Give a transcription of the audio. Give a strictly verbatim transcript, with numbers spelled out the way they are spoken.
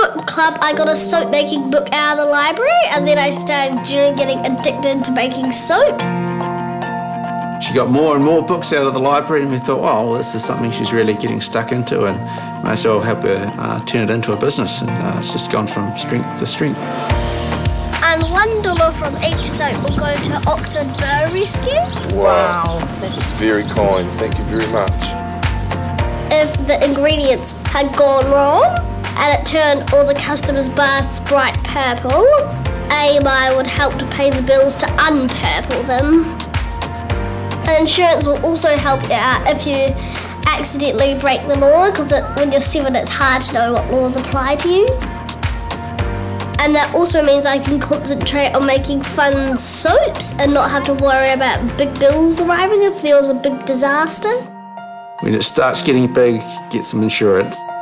book club, I got a soap making book out of the library, and then I started you know, getting addicted to making soap. She got more and more books out of the library, and we thought, oh, well, this is something she's really getting stuck into, and may as well help her uh, turn it into a business. And uh, it's just gone from strength to strength. And one dollar from each soap will go to Oxford Bird Rescue. Wow, that's very kind. Thank you very much. If the ingredients had gone wrong and it turned all the customers' bars bright purple, A M I would help to pay the bills to unpurple them. And insurance will also help you out if you accidentally break the law, because when you're seven it's hard to know what laws apply to you. And that also means I can concentrate on making fun soaps and not have to worry about big bills arriving if there was a big disaster. When it starts getting big, get some insurance.